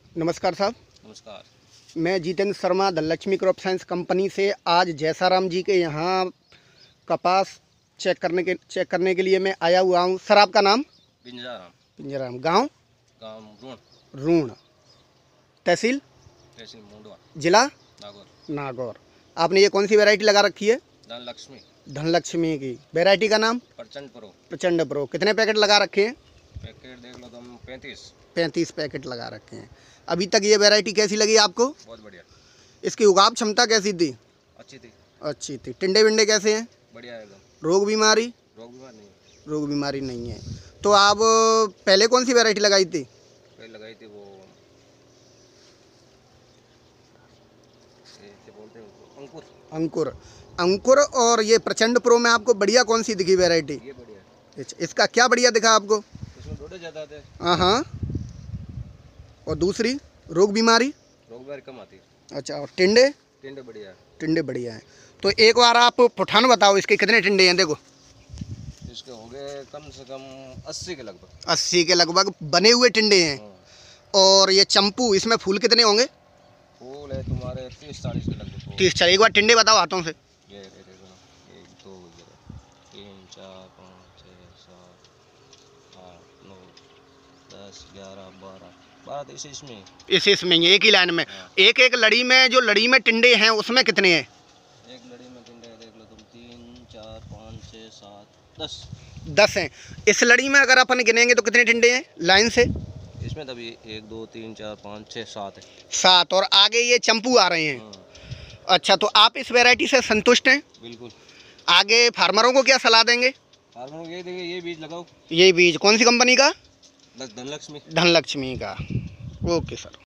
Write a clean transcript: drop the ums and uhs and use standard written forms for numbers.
नमस्कार साहब। नमस्कार। मैं Jitendra Sharma Dhanlaxmi crop science company से आज जैसाराम जी के यहाँ कपास चेक करने के लिए मैं आया हुआ हूँ। सर आपका नाम? पिंजराराम। पिंजराराम। गांव? गाँव रूण। रूण। तहसील? तहसील मुंडवा। जिला? नागौर। नागौर। आपने ये कौन सी वैरायटी लगा रखी है? धनलक्ष्मी। धनलक्ष्मी की। वैरायटी का नाम? प्रचंड प्रो। प्रचंड प्रो। कितने पैकेट लगा रखे हैं? पैकेट देख लो तुम 35 पैकेट लगा रखे हैं। अभी तक ये वैरायटी कैसी लगी आपको? बहुत बढ़िया। इसकी उगाव क्षमता कैसी थी? अच्छी थी। अच्छी थी। टिंडे विंडे कैसे हैं? बढ़िया है एकदम। रोग बीमारी? रोग बीमार नहीं। रोग बीमारी नहीं है। तो आप पहले कौन सी वैरायटी लगाई थी? पहले लगाई थी वो क्या बोलते हैं उसको, अंकुर। अंकुर। अंकुर। और ये प्रचंड प्रो में आपको बढ़िया कौन सी दिखी वैरायटी? ये बढ़िया है। इसका क्या बढ़िया दिखा आपको? इसमें डोडे ज़्यादा थे। हाँ। और दूसरी रोग बीमारी? रोग बीमारी कम आती है। अच्छा। और टिंडे? टिंडे बढ़िया है। टिंडे बढ़िया है। तो एक बार आप पुठान बताओ, इसके कितने टिंडे हैं? देखो इसके हो गए कम से कम 80 के लगभग। 80 के लगभग बने हुए टिंडे हैं। और ये चंपू, इसमें फूल कितने होंगे? फूल है तुम्हारे 30-40 के लगभग। 30-40। एक बार टिंडे बताओ हाथों से। ये 1 2 3 4 5 6 7 8 9 10 11 12 इसमें इसमें ही एक ही लाइन में। हाँ। एक एक लड़ी में, जो लड़ी में टिंडे हैं उसमें कितने हैं? एक लड़ी में टिंडे देख लो तुम 3 4 5 6 7 10 10 हैं। इस लड़ी में अगर अपन गिनेंगे तो कितने टिंडे हैं लाइन से? इसमें तभी 1 2 3 4 5 6 7 है। 7। और आगे ये चंपू आ रहे हैं। अच्छा, तो आप इस वैरायटी से संतुष्ट हैं? बिल्कुल। आगे फार्मरों को क्या सलाह देंगे? फार्मरों को ये देखिए, ये बीज लगाओ। ये बीज कौन सी कंपनी का? धनलक्ष्मी। धनलक्ष्मी का। Okay sir.